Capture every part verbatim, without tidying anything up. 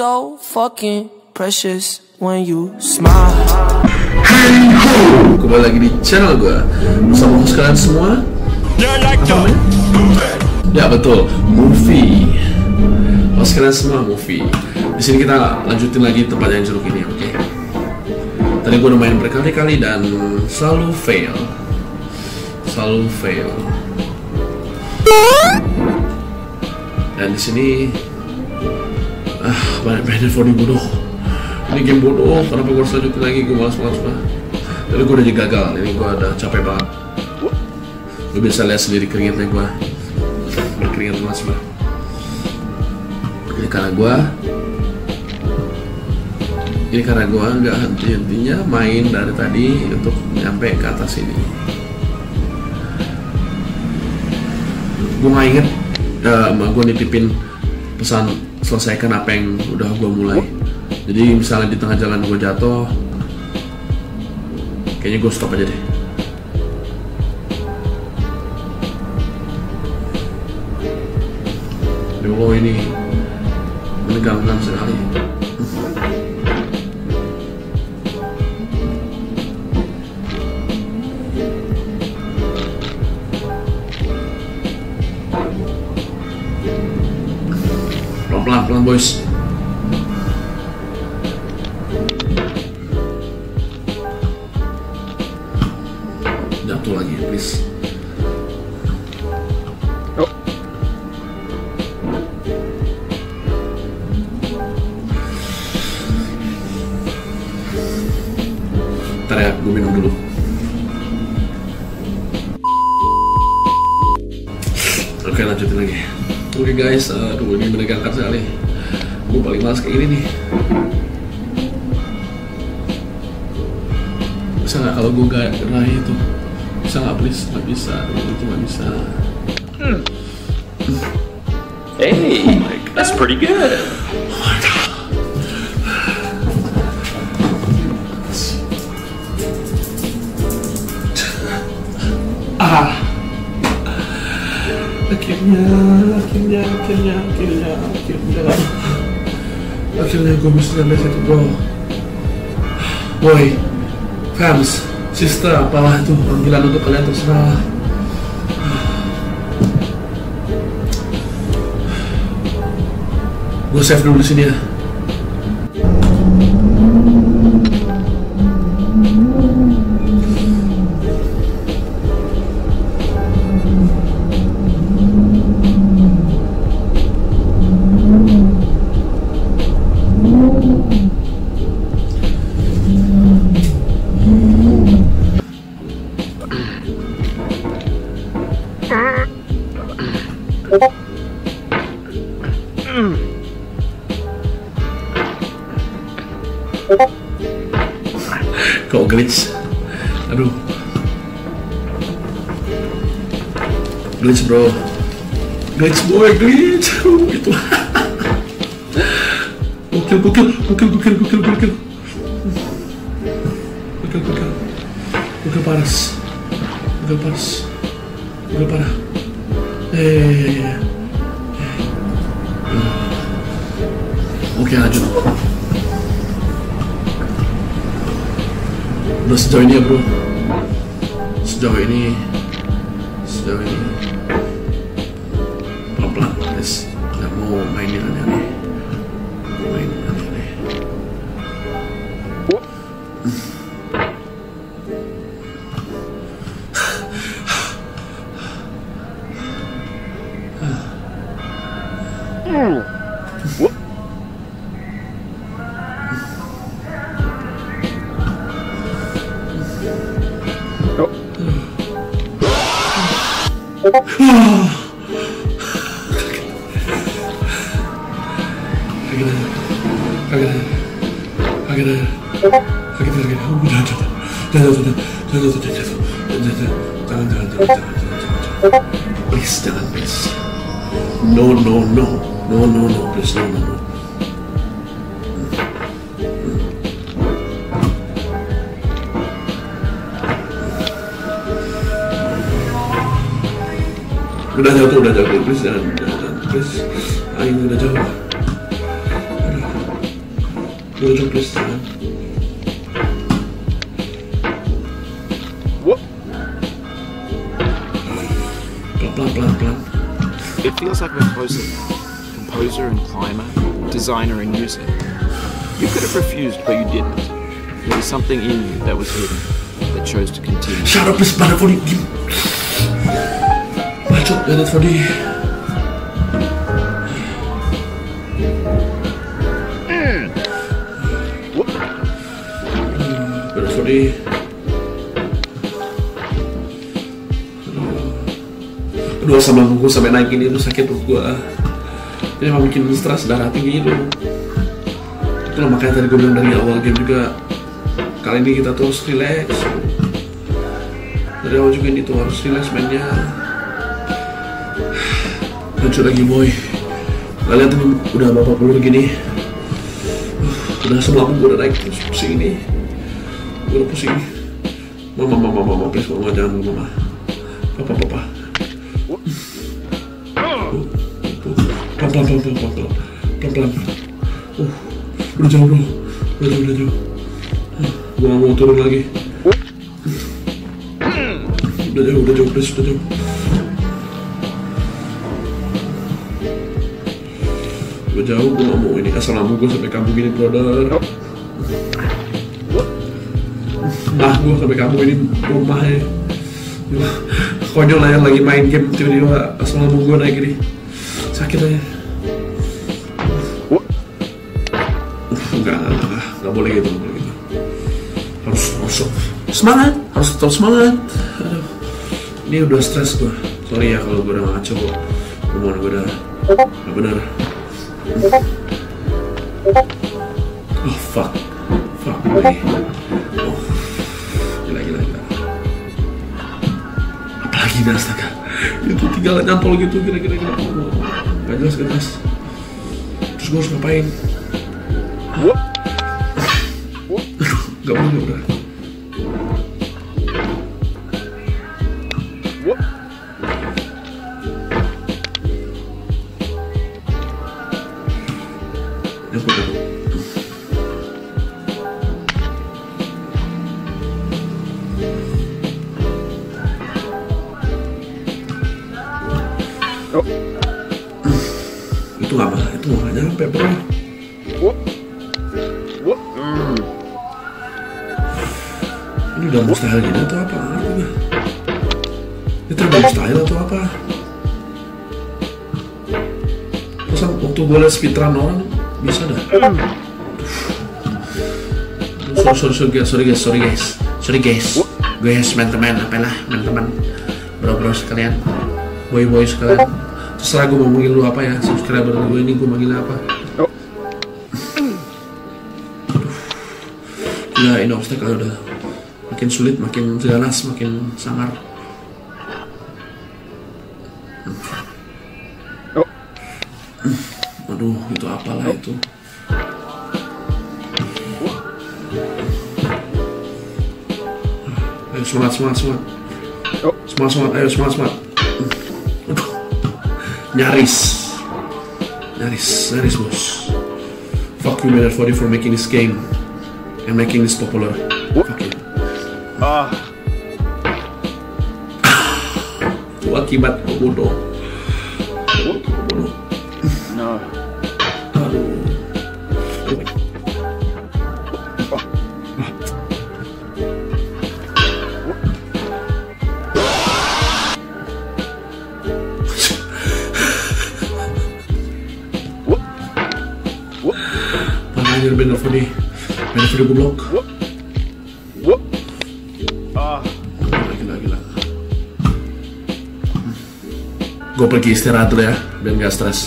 so fucking precious when you smile. Kembali lagi di channel gue bersama kalian semua. Ya betul, movie. Host kalian semua movie. Di sini kita lanjutin lagi tempat yang jeruk ini, oke? Okay? Tadi gue udah main berkali-kali dan selalu fail, selalu fail. Dan di sini ah banyak banyak info bodoh. Ini game bodoh. Kenapa gue harus lanjutin lagi? Gue malas-malas banget. Tapi gue udah gagal. Ini gue udah capek banget. Lu bisa lihat sendiri keringetnya gue. Berkeringat mas banget. Ini karena gue Ini karena gue nggak henti-hentinya main dari tadi untuk nyampe ke atas ini. Gue nggak inget uh, gue nitipin pesan selesaikan apa yang udah gue mulai. Jadi misalnya di tengah jalan gue jatuh, kayaknya gue stop aja deh. Ya Allah, ini menegangkan sekali. Pelan-pelan boys. Jatuh lagi please. Oh. Ntar ya, gue minum dulu. Oke, lanjutin lagi. Oke okay guys, aduh ini menegangkan sekali. Gue paling males kayak gini nih. Bisa nggak kalau gue gak raih itu? Bisa nggak please? Nggak bisa, aduh itu nggak bisa. Hmm. Hey, that's pretty good. Oh my God. Ah. Akhirnya, akhirnya, akhirnya, akhirnya, akhirnya Akhirnya gue bisa sampai situ bro. Boy, fans, sister, apalah itu panggilan untuk kalian terserah. Gue save dulu di sini ya. Kok glitch? Aduh, glitch bro, glitch boy, glitch. Aduh, itu gokil, gokil, gokil, gokil, gokil, gokil, gokil, gokil, gokil paras, gokil paras, gokil parah. Eh, oke lanjut. Udah sejauh ini ya bro, sejauh ini, sejauh ini pelan-pelan guys, nggak mau main yang aneh-aneh, mau main aneh-aneh. Please jangan please. No no no no no no please no no no. Udah jauh tuh, udah jauh, please jangan, jangan, please. Ayo udah jauh. Aduh. Udah jauh please. Pelan pelan pelan. It feels like we're closer. Composer and climber, designer and user. You could have refused, but you didn't. There was something in you that was hidden, that chose to continue. Shut up please, pada Fodi. Bacot banget Fodi. Beres Fodi. Aduh, sama buku sampai naik ini tuh sakit perut gua. Ini emang bikin stres, darah tinggi itu. Itulah makanya tadi gue bilang dari awal game juga, kali ini kita tuh harus relax. Dari awal juga ini tuh harus relax mainnya. Lanjut lagi boy. Nah, lihat ini udah berapa puluh gini. Udah semua aku udah naik terus pusing ini. Gue udah pusing. Mama mama mama please mama jangan dulu mama. Papa papa. Pelan pelan pelan pelan pelan pelan pelan. Uh, udah jauh bro, udah jauh udah jauh. Gue gak mau turun lagi. Udah jauh udah jauh please udah jauh. Udah jauh, gue gak mau ini asal lambung gue sampai kampung ini brother. Nah gue sampai kampung ini rumahnya. Konyol lah yang lagi main game tiba-tiba asal lambung gue naik ini. Sakit aja. Enggak, enggak, enggak, enggak boleh gitu, enggak boleh gitu. Harus, harus semangat, harus tetap semangat. Aduh, ini udah stres gue. Sorry ya kalau gue udah ngaco. Omongan gue udah nggak benar. Oh fuck, fuck boy. Oh, gila gila gila. Apalagi dah astaga. Itu tinggal nyantol gitu kira-kira gila. Gak jelas gak jelas. Terus gue harus ngapain? Gak boleh udah. Nyangkut nyangkut. Itu gak apa, itu gak nyampe bro. Ini udah mustahil gitu atau apa? Itu udah mustahil atau apa? Terus waktu gue liat speedrun orang bisa dah. Sorry sorry sorry guys sorry guys sorry guys sorry guys guys teman-teman apalah teman-teman bro-bro sekalian boy-boy sekalian. Terserah gue mau manggil lu apa ya, subscriber gue ini gue manggil apa. Ya ini obstacle udah makin sulit, makin ganas, makin samar. Aduh itu apalah itu. Ayo semangat semangat semangat semangat semangat ayo semangat semangat. Nyaris, nyaris, nyaris bos. Fuck you Minute forty for making this game and making this popular. Fuck you. Ah. Itu akibat bodoh. Bodoh. No. Aduh. Anjir bener Fodi, bener Fodi goblok. Gila gila gila. Gue pergi istirahat dulu ya, biar gak stres.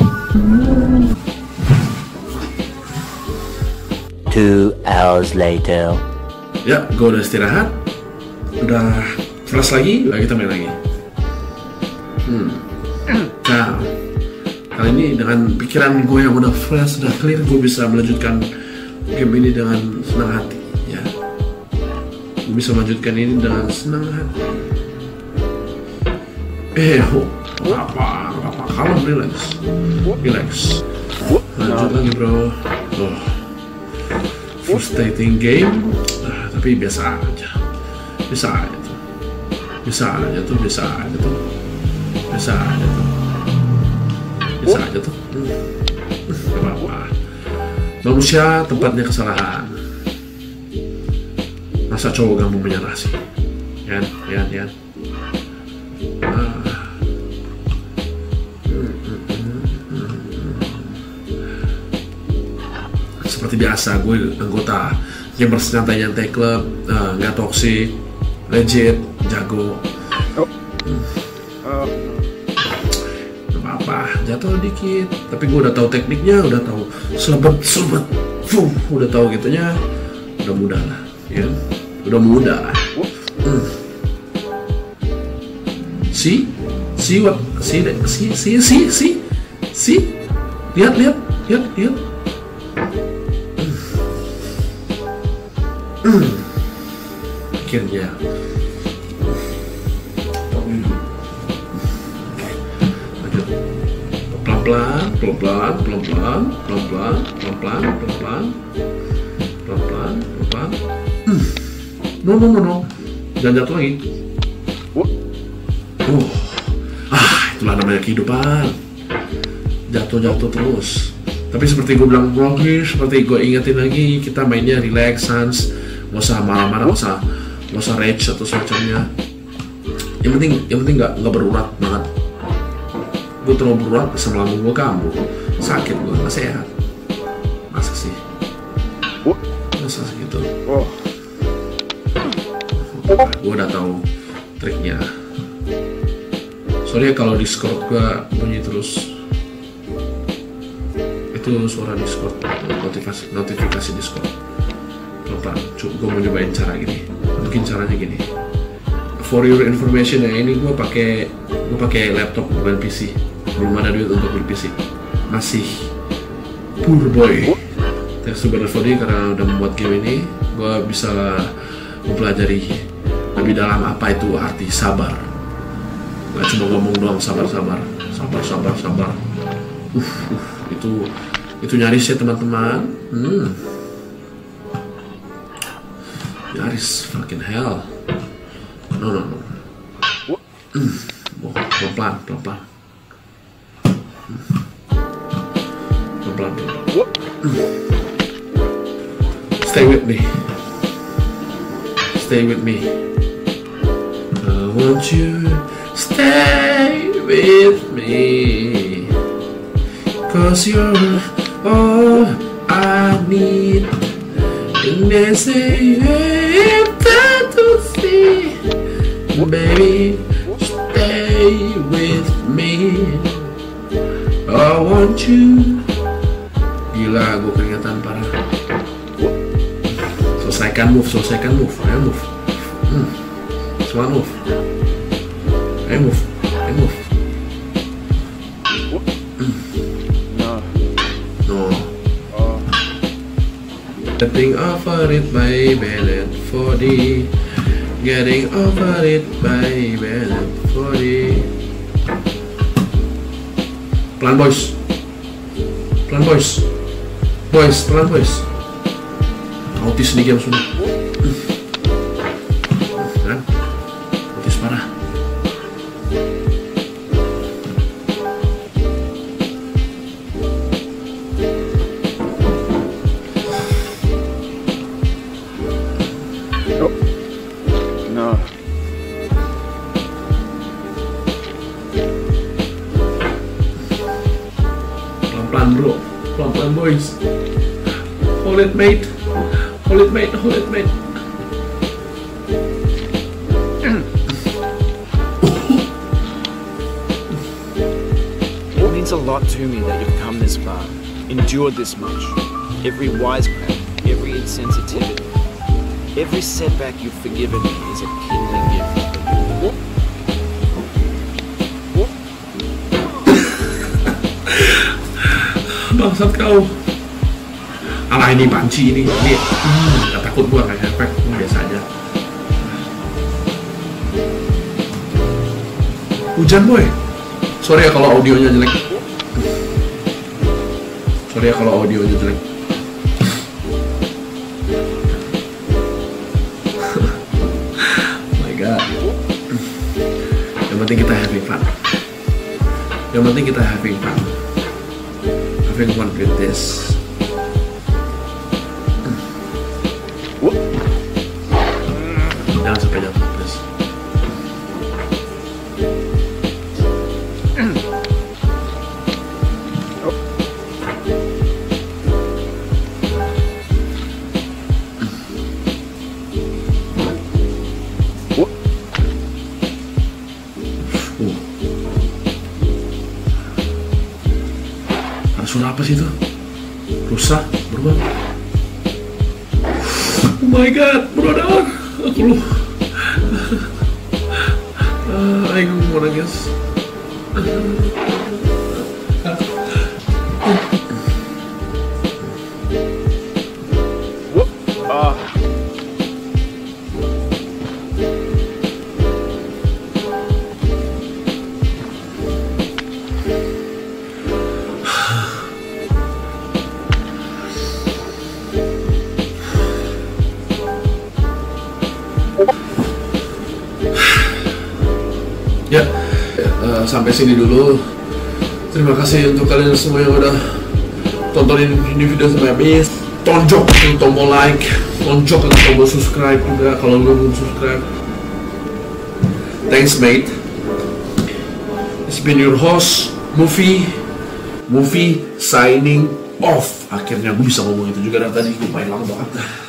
Two hours later. Ya, gue udah istirahat, udah fresh lagi, lah kita main lagi. Hmm. Nah, kali ini dengan pikiran gue yang udah fresh, udah clear, gue bisa melanjutkan game ini dengan senang hati, ya. Gue bisa melanjutkan ini dengan senang hati. Eh, oh, apa, apa, kalem, relax, relax. Lanjut lagi bro. Oh. frustrating game, nah, tapi biasa aja, bisa aja tuh, bisa aja tuh, bisa aja tuh, bisa aja tuh, bisa aja tuh, hmm. Gak apa-apa. Manusia tempatnya kesalahan. Masa cowok gampang menyerah sih, Yan, Yan, Yan. Ah. Seperti biasa, gue anggota gamers nyantai-nyantai klub, nggak uh, toxic, legit, jago. Oh. Uh. Gak apa-apa, jatuh dikit. Tapi gue udah tahu tekniknya, udah tahu selebet selebet, fuh, udah tahu gitunya, udah mudah lah, ya, udah mudah lah. Hmm. See, see what, see, see, see, see, see, see, lihat, lihat, lihat, lihat. Hmm. Akhirnya lanjut pelan-pelan pelan-pelan pelan-pelan pelan-pelan pelan-pelan pelan-pelan pelan-pelan pelan-pelan hmm. no no no no jangan jatuh lagi. Oh, ah, itulah namanya kehidupan, jatuh-jatuh terus. Tapi seperti gue bilang lagi, seperti gue ingetin lagi, kita mainnya relax, sans, nggak usah marah-marah, nggak usah, nggak usah rage atau semacamnya. Yang penting, yang penting nggak nggak berurat banget. Gue terlalu berurat, bisa melambung gue kambuh, sakit gue, nggak sehat. Masa sih? Masa segitu? Gue udah tahu triknya. Soalnya kalau Discord gue bunyi terus, itu suara Discord, notifikasi notifikasi Discord. Lupa, gue mau nyobain cara gini. Mungkin caranya gini. For your information ya, ini gue pakai gue pakai laptop bukan P C. Belum ada duit untuk beli P C. Masih poor boy. Thanks to Brother karena udah membuat game ini, gue bisa mempelajari lebih dalam apa itu arti sabar. Gak cuma ngomong doang sabar sabar sabar sabar sabar. Uh, uh itu itu nyaris ya teman-teman. Hmm. Nyaris fucking hell. No no no. Hmm. Oh, pelan pelan pelan. Pelan pelan. Stay with me. Stay with me. I want you. Stay with me, cause you're all I need. And they say I'm time to see, baby, stay with me. I want you. Gila, gue keringatan parah. Selesaikan move, selesaikan move, ayo move. Hmm. Semua move. Ayo move, ayo move. No. No. Oh. Getting over it, baby, let forty. Getting over it, baby, let forty. Pelan boys. Pelan boys. Boys, pelan boys. Autis nih game sudah. Kan? Autis parah. Pelan-pelan bro, pelan-pelan boys. Hold it mate, hold it mate, hold it mate. It means a lot to me that you've come this far, endured this much. Every wisecrack, every insensitivity, every setback you've forgiven me is a kindling gift. Bangsat kau. Alah ini banci ini, ini hmm, gak takut gua kayak efek, hmm, biasa aja. Hujan boy. Sorry ya kalau audionya jelek. Sorry ya kalau audionya jelek. penting kita having fun. Yang penting kita having fun. Having fun with this. Jangan sampai jatuh, please. Suara apa sih itu? Rusak, bro. Oh my god, brother. Aku lu. Ah, aku mau nangis. Ah. Ya, uh, sampai sini dulu. Terima kasih untuk kalian semua yang udah tontonin ini video sampai habis. Tonjok tombol like, tonjok tombol subscribe juga kalau belum subscribe. Thanks mate. It's been your host, Movie, Movie signing off. Akhirnya gue bisa ngomong itu juga dari tadi, gue main lama banget.